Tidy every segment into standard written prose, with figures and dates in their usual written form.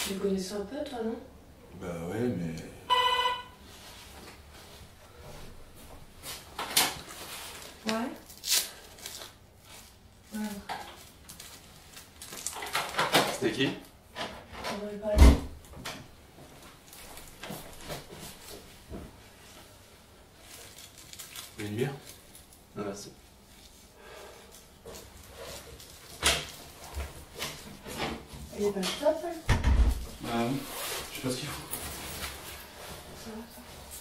Tu le connaissais un peu, toi, non? Bah ouais, mais... Ouais. Ouais. C'était qui? On va lui parler. Vous voulez une bière? Non, merci. Il est pas top, hein? Bah oui, je sais pas ce qu'il faut. Ça va,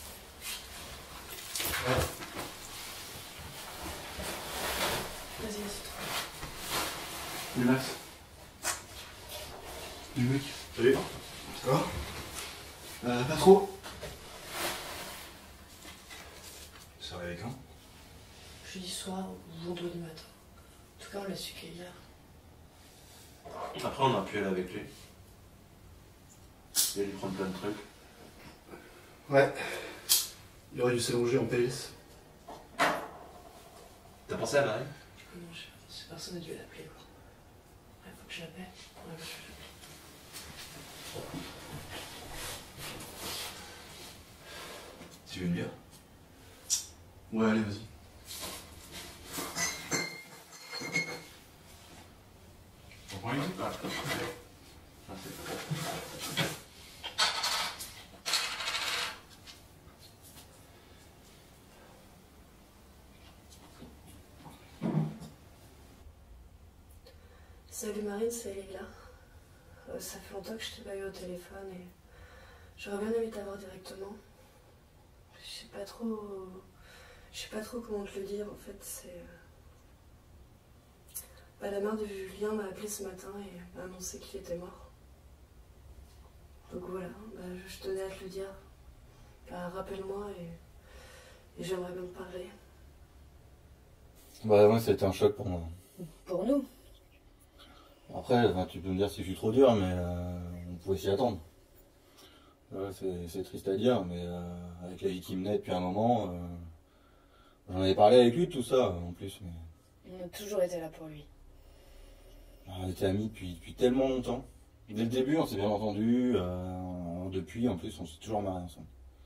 ça. Ouais. Vas-y, assieds-toi. Du Max. Du mec. Salut. Ça va? Pas trop. Ça va avec quand? Jeudi soir ou vendredi matin. En tout cas, on l'a su qu'hier. Après, on a pu aller avec lui. Et lui prendre plein de trucs. Ouais. Il aurait dû s'allonger en PS. T'as pensé à Marie? Non, je sais, personne n'a dû l'appeler, quoi. Ouais, faut que je l'appelle. Ouais, je vais l'appeler. Tu veux une bière? Ouais, allez, vas-y. On prend une? Ah, merci. Salut Marine, c'est Leïla. Ça fait longtemps que je t'ai pas eu au téléphone et j'aurais bien aimé t'avoir directement. Je sais pas trop comment te le dire en fait. C'est la mère de Julien m'a appelé ce matin et m'a annoncé qu'il était mort. Donc voilà, je tenais à te le dire. Rappelle-moi et j'aimerais bien te parler. Bah moi c'était un choc pour moi. Pour nous. Après, tu peux me dire si je suis trop dur, mais on pouvait s'y attendre. C'est triste à dire, mais avec la vie qui menait depuis un moment, j'en avais parlé avec lui de tout ça en plus. Mais... On a toujours été là pour lui. On était amis depuis tellement longtemps. Dès le début, on s'est bien entendu. Depuis, en plus, on s'est toujours mariés ensemble.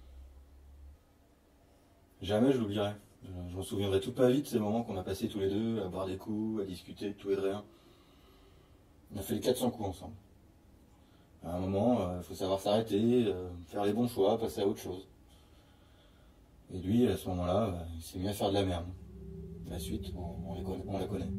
Jamais je l'oublierai. Je me souviendrai toute ma vie de ces moments qu'on a passés tous les deux, à boire des coups, à discuter de tout et de rien. On a fait les 400 coups ensemble. À un moment, il faut savoir s'arrêter, faire les bons choix, passer à autre chose. Et lui, à ce moment-là, il s'est mis à faire de la merde. La suite, on la connaît.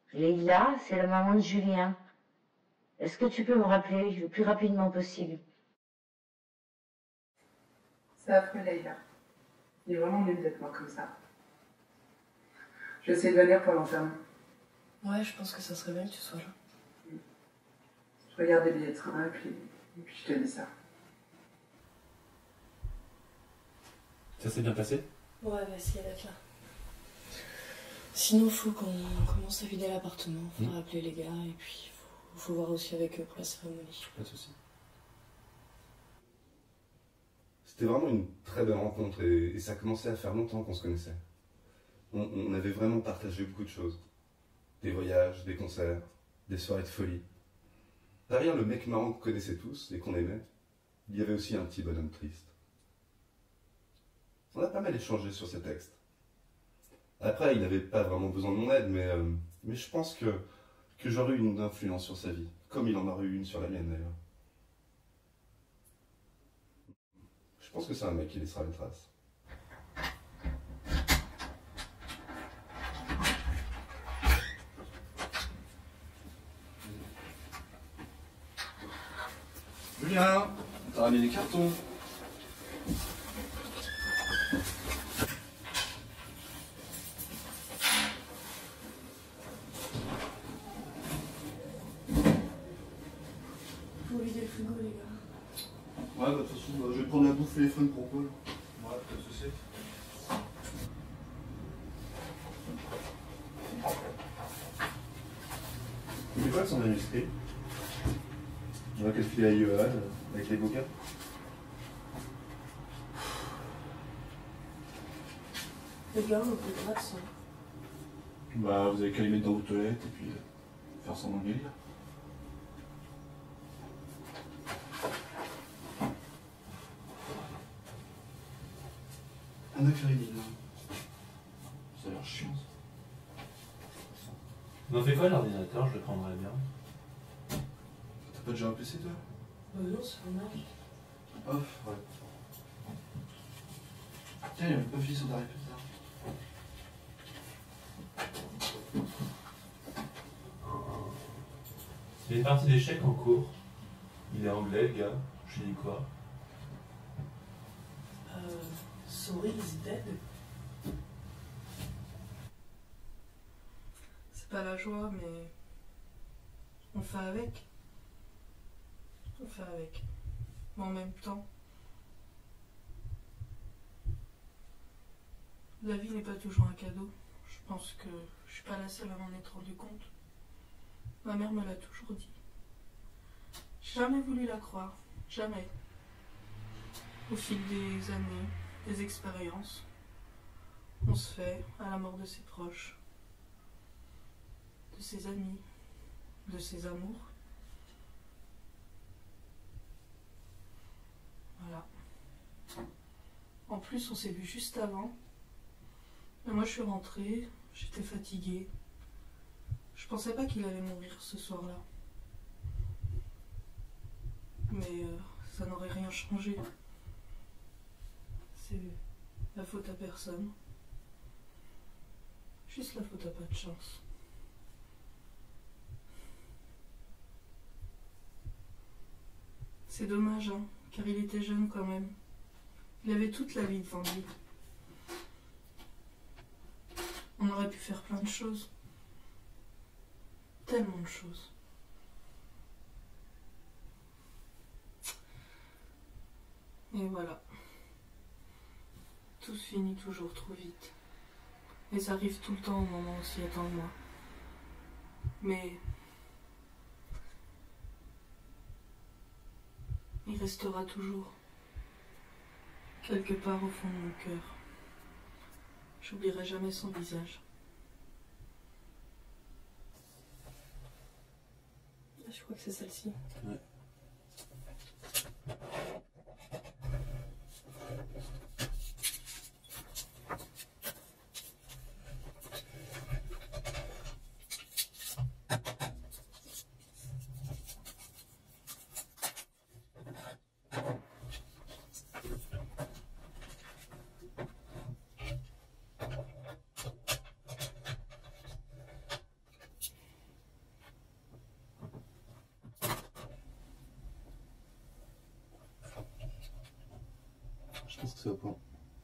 Leïla, c'est la maman de Julien. Est-ce que tu peux me rappeler le plus rapidement possible? C'est affreux, Leïla. Il est vraiment nul d'être mort comme ça. Je vais essayer de venir pour l'enterrement. Ouais, je pense que ça serait bien que tu sois là. Je regarde les billets de train et puis je te dis ça. Ça s'est bien passé? Ouais, va essayer d'être là. Sinon, faut qu'on commence à vider l'appartement. Faudra appeler les gars et puis faut voir aussi avec eux pour la cérémonie. Pas de soucis. C'était vraiment une très belle rencontre et ça commençait à faire longtemps qu'on se connaissait. On avait vraiment partagé beaucoup de choses. Des voyages, des concerts, des soirées de folie. Derrière le mec marrant qu'on connaissait tous et qu'on aimait, il y avait aussi un petit bonhomme triste. On a pas mal échangé sur ces textes. Après, il n'avait pas vraiment besoin de mon aide, mais je pense que j'aurais eu une influence sur sa vie, comme il en aurait eu une sur la mienne d'ailleurs. Je pense que c'est un mec qui laissera une trace. Julien, t'as ramené des cartons. Faut vider le frigo, les gars. Ouais, de toute façon, je vais prendre la bouffe et les fun pour Paul. Ouais, pas de soucis. C'est quoi son manuscrit? On va qu'elle file à Johan avec les bouquins. Les gars, on peut pas de ça. Bah, vous avez qu'à les mettre dans vos toilettes et puis faire semblant de les lire. Un acrylamide. Ça a l'air chiant, ça. On en fait quoi l'ordinateur? Je le prendrais bien. T'as pas déjà un PC toi? Non, c'est pas mal. Oh, ouais. Tiens, il y a même pas fini son arrêt plus tard. Il y a une partie d'échecs en cours. Il est anglais, le gars. Je dis quoi? Sorry is dead. C'est pas la joie, mais on fait avec. On fait avec. Mais en même temps, la vie n'est pas toujours un cadeau. Je pense que je suis pas la seule à m'en être rendu compte. Ma mère me l'a toujours dit. J'ai jamais voulu la croire. Jamais. Au fil des années, des expériences, on se fait à la mort de ses proches, de ses amis, de ses amours. Voilà. En plus, on s'est vu juste avant. Et moi, je suis rentrée, j'étais fatiguée. Je pensais pas qu'il allait mourir ce soir-là. Mais ça n'aurait rien changé. C'est la faute à personne. Juste la faute à pas de chance. C'est dommage, hein, car il était jeune quand même. Il avait toute la vie devant lui. On aurait pu faire plein de choses. Tellement de choses. Et voilà. Tout se finit toujours trop vite. Et ça arrive tout le temps au moment où on s'y attend le moins. Mais il restera toujours quelque part au fond de mon cœur. J'oublierai jamais son visage. Je crois que c'est celle-ci. Ouais. C'est au point.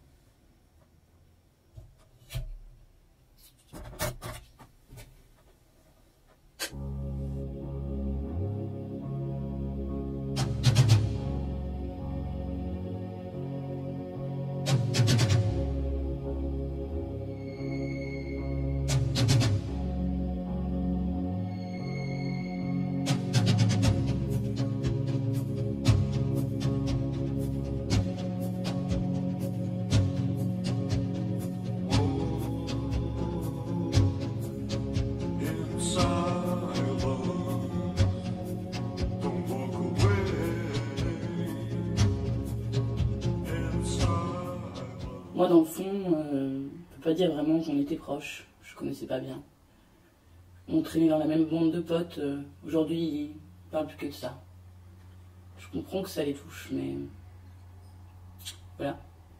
Moi, dans le fond, je peux pas dire vraiment que j'en étais proche. Je connaissais pas bien. On traînait dans la même bande de potes. Aujourd'hui, ils parlent plus que de ça. Je comprends que ça les touche, mais voilà.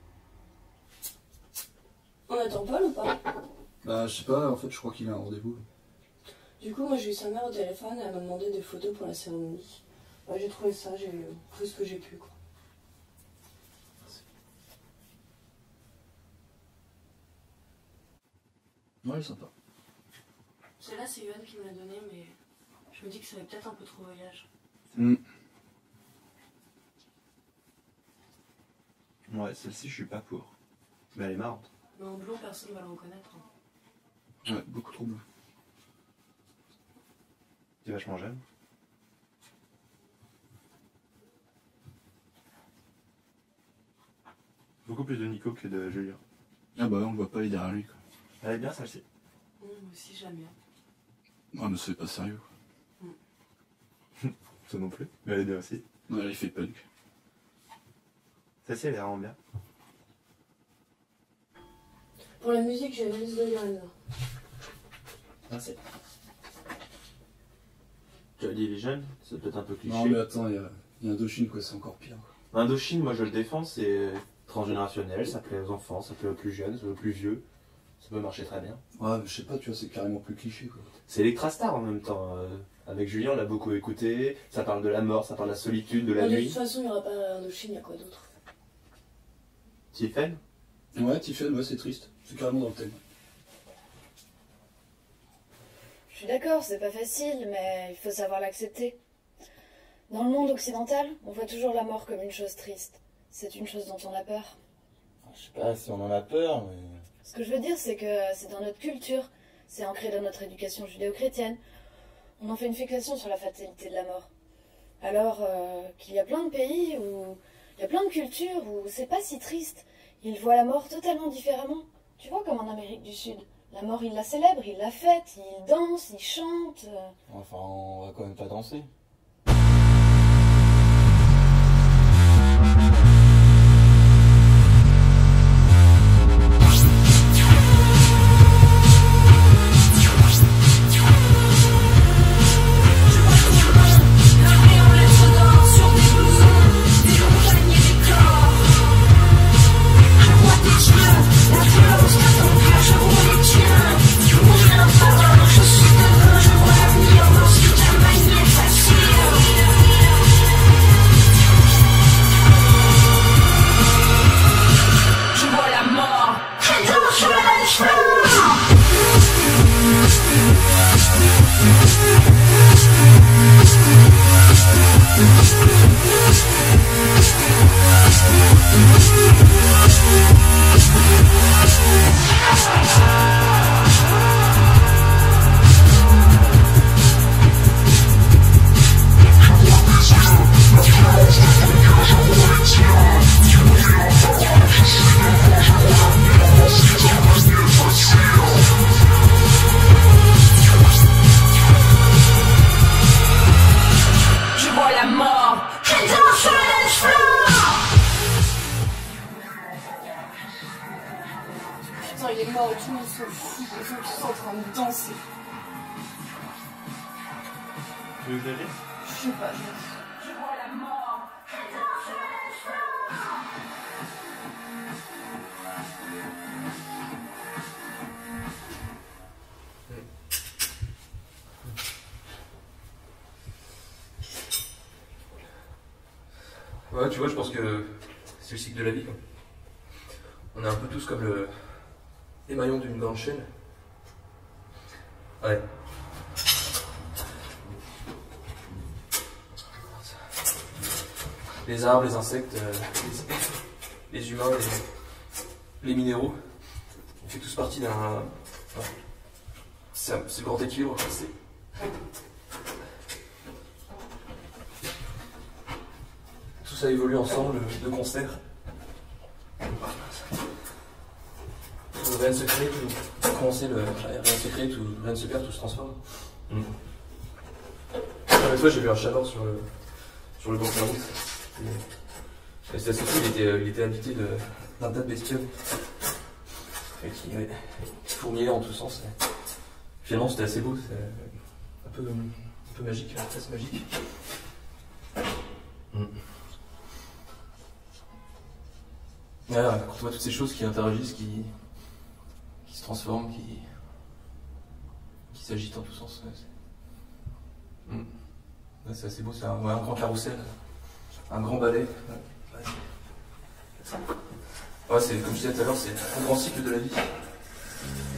On attend Paul ou pas? Bah, je sais pas, en fait, je crois qu'il a un rendez-vous. Du coup, moi j'ai eu sa mère au téléphone et elle m'a demandé des photos pour la cérémonie. Ouais, j'ai trouvé ça, j'ai pris ce que j'ai pu, quoi. Ouais, sympa. Celle-là, c'est Yoann qui me l'a donnée, mais je me dis que ça va peut-être un peu trop voyage. Ouais, celle-ci, je suis pas pour. Mais elle est marrante. Mais en blond, personne va le reconnaître. Ouais, beaucoup trop bleu. T'es vachement jeune. Beaucoup plus de Nico que de Julien. Ah bah, on le voit pas, il est derrière lui, quoi. Elle est bien celle-ci. Moi aussi, j'aime bien. Ah, mais c'est pas sérieux, quoi. Ça non plus. Mais elle est bien aussi. Ouais, là, il fait punk. Celle-ci, elle est vraiment bien. Pour la musique, j'ai la liste de Yoann. Merci. Tu as dit les jeunes, c'est peut-être un peu cliché. Non, mais attends, il y a Indochine, quoi, c'est encore pire, quoi. Indochine, moi je le défends, c'est transgénérationnel, ça plaît aux enfants, ça plaît aux plus jeunes, aux plus vieux. Ça peut marcher très bien. Ouais, mais je sais pas, tu vois, c'est carrément plus cliché, quoi. C'est Electrastar en même temps. Avec Julien, on l'a beaucoup écouté. Ça parle de la mort, ça parle de la solitude, de la De nuit. toute façon, il n'y aura pas Indochine, il y a quoi d'autre? Tiffen? Ouais, Tiffen, ouais, c'est triste. C'est carrément dans le thème. Je suis d'accord, c'est pas facile, mais il faut savoir l'accepter. Dans le monde occidental, on voit toujours la mort comme une chose triste. C'est une chose dont on a peur. Je sais pas si on en a peur, mais... Ce que je veux dire, c'est que c'est dans notre culture, c'est ancré dans notre éducation judéo-chrétienne. On en fait une fixation sur la fatalité de la mort. Alors qu'il y a plein de pays où... Il y a plein de cultures où c'est pas si triste. Ils voient la mort totalement différemment. Tu vois, comme en Amérique du Sud. La mort, ils la célèbrent, ils la fêtent, ils dansent, ils chantent. Enfin, on va quand même pas danser. Putain, il est mort et tout le monde se fout. Ils sont tous en train de danser. Tu veux que j'aille? Je sais pas, je vois la mort. Ouais, tu vois, je pense que c'est le cycle de la vie, quoi. On est un peu tous comme les maillons d'une grande chaîne. Ouais. Les arbres, les insectes, les humains, les minéraux, on fait tous partie d'un... C'est le grand équilibre. Tout ça évolue ensemble, de concert. Rien ne se crée, tout commencer, rien ne se crée, rien ne se perd, tout se transforme. Une fois, j'ai vu un chat mort sur le bord de la route. Et cet associé, il était habité d'un tas de bestioles. Et qui fourmillaient en tous sens. Finalement, c'était assez beau, c'est un peu magique, presque magique. Voilà, quand on voit toutes ces choses qui interagissent, qui se transforment, qui s'agitent en tous sens, c'est assez beau, c'est un grand carrousel, un grand balai. Ouais, c'est comme je disais tout à l'heure, c'est un grand cycle de la vie.